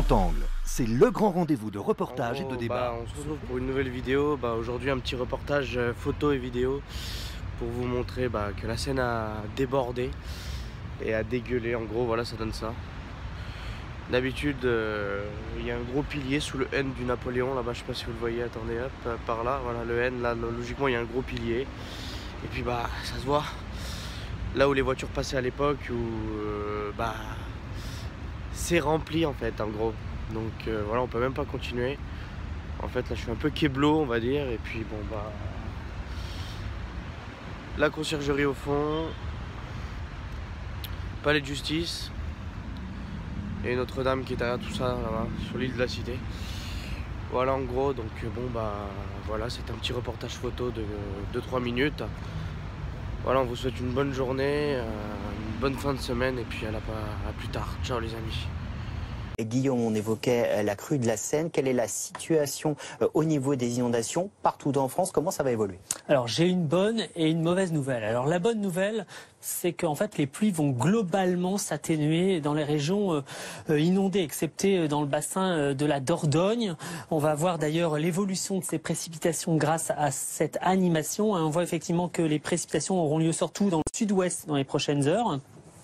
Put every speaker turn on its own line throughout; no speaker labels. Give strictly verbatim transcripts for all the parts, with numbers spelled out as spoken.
Grand Angle, c'est le grand rendez-vous de reportage
gros,
et de débat.
Bah, on se retrouve pour une nouvelle vidéo. Bah, aujourd'hui, un petit reportage euh, photo et vidéo pour vous montrer bah, que la Seine a débordé et a dégueulé. En gros, voilà, ça donne ça. D'habitude, il euh, y a un gros pilier sous le N du Napoléon. Là-bas, je sais pas si vous le voyez. Attendez, hop, par là, voilà le N. Là, logiquement, il y a un gros pilier. Et puis, bah, ça se voit. Là où les voitures passaient à l'époque, où euh, bah, c'est rempli en fait, en gros. Donc euh, voilà, on peut même pas continuer. En fait, là, je suis un peu keblo, on va dire. Et puis, bon, bah, la conciergerie au fond, palais de justice. Et Notre-Dame qui est derrière tout ça, là-bas, sur l'île de la Cité. Voilà en gros, donc bon bah voilà, c'est un petit reportage photo de deux trois minutes. Voilà, on vous souhaite une bonne journée, une bonne fin de semaine et puis à, la, à plus tard. Ciao les amis.
Et Guillaume, on évoquait la crue de la Seine. Quelle est la situation au niveau des inondations partout en France? Comment ça va évoluer?
Alors j'ai une bonne et une mauvaise nouvelle. Alors la bonne nouvelle, c'est qu'en fait les pluies vont globalement s'atténuer dans les régions euh, inondées, excepté dans le bassin de la Dordogne. On va voir d'ailleurs l'évolution de ces précipitations grâce à cette animation. On voit effectivement que les précipitations auront lieu surtout dans le sud-ouest dans les prochaines heures.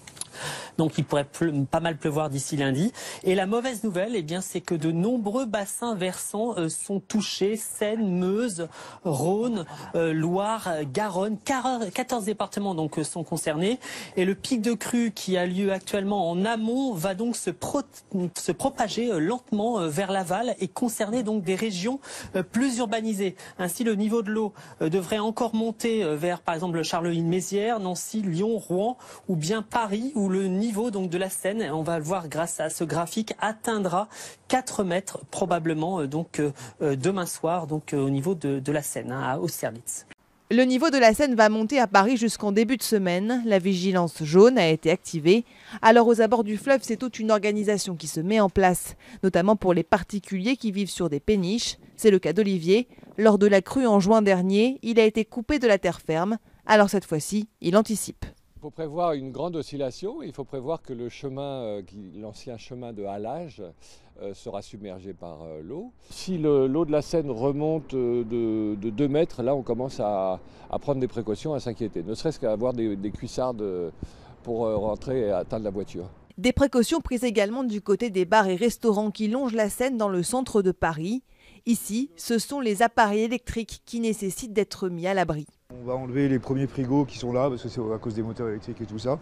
Donc il pourrait pas mal pleuvoir d'ici lundi. Et la mauvaise nouvelle, eh bien, c'est que de nombreux bassins versants euh, sont touchés. Seine, Meuse, Rhône, euh, Loire, Garonne, quatorze départements donc euh, sont concernés. Et le pic de crue qui a lieu actuellement en amont va donc se, pro se propager euh, lentement euh, vers l'aval et concerner donc des régions euh, plus urbanisées. Ainsi, le niveau de l'eau euh, devrait encore monter euh, vers, par exemple, Charleville-Mézières, Nancy, Lyon, Rouen ou bien Paris, où le niveau donc de la Seine, on va le voir grâce à ce graphique, atteindra quatre mètres probablement euh, donc euh, demain soir donc euh, au niveau de, de la Seine, hein, à Austerlitz.
Le niveau de la Seine va monter à Paris jusqu'en début de semaine. La vigilance jaune a été activée. Alors aux abords du fleuve, c'est toute une organisation qui se met en place, notamment pour les particuliers qui vivent sur des péniches. C'est le cas d'Olivier. Lors de la crue en juin dernier, il a été coupé de la terre ferme. Alors cette fois-ci, il anticipe.
Il faut prévoir une grande oscillation, il faut prévoir que le chemin, l'ancien chemin de halage sera submergé par l'eau. Si l'eau de la Seine remonte de, de deux mètres, là on commence à, à prendre des précautions, à s'inquiéter, ne serait-ce qu'à avoir des, des cuissardes pour rentrer et atteindre la voiture.
Des précautions prises également du côté des bars et restaurants qui longent la Seine dans le centre de Paris. Ici, ce sont les appareils électriques qui nécessitent d'être mis à l'abri.
On va enlever les premiers frigos qui sont là, parce que c'est à cause des moteurs électriques et tout ça.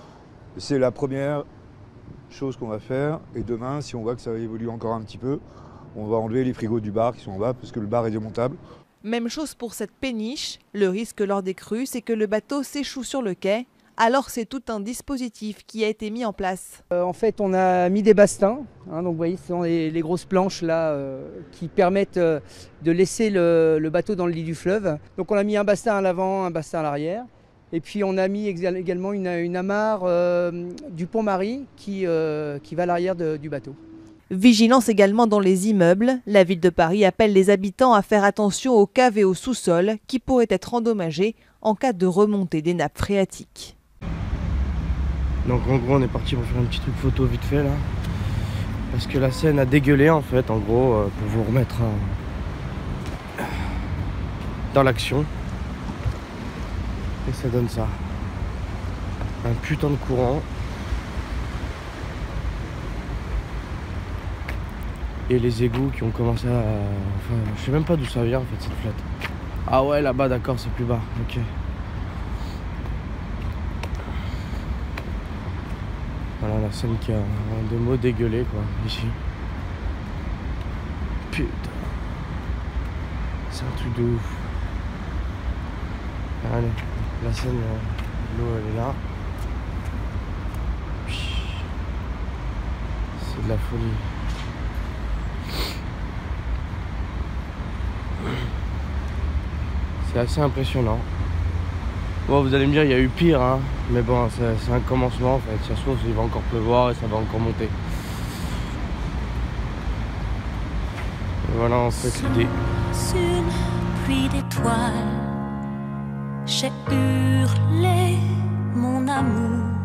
C'est la première chose qu'on va faire. Et demain, si on voit que ça évolue encore un petit peu, on va enlever les frigos du bar qui sont en bas, parce que le bar est démontable.
Même chose pour cette péniche. Le risque lors des crues, c'est que le bateau s'échoue sur le quai. Alors c'est tout un dispositif qui a été mis en place.
Euh, en fait, on a mis des bastins. Hein, donc vous voyez, ce sont les, les grosses planches là euh, qui permettent euh, de laisser le, le bateau dans le lit du fleuve. Donc on a mis un bastin à l'avant, un bastin à l'arrière. Et puis on a mis également une, une amarre euh, du Pont-Marie qui, euh, qui va à l'arrière du bateau.
Vigilance également dans les immeubles. La ville de Paris appelle les habitants à faire attention aux caves et aux sous-sols qui pourraient être endommagés en cas de remontée des nappes phréatiques.
Donc en gros on est parti pour faire un petit truc photo vite fait là. Parce que la Seine a dégueulé en fait, en gros, euh, pour vous remettre euh, dans l'action. Et ça donne ça. Un putain de courant. Et les égouts qui ont commencé à... Enfin, je sais même pas d'où ça vient en fait cette flotte. Ah ouais là-bas d'accord, c'est plus bas, ok. Voilà la Seine qui a un deux mots dégueulé quoi, ici. Putain. C'est un truc de ouf. Allez, la Seine, l'eau elle est là. C'est de la folie. C'est assez impressionnant. Bon, vous allez me dire, il y a eu pire, hein, mais bon, c'est un commencement en fait. Ça se trouve, il va encore pleuvoir et ça va encore monter. Et voilà en fait l'idée.
Sous une pluie d'étoiles, j'ai hurlé mon amour.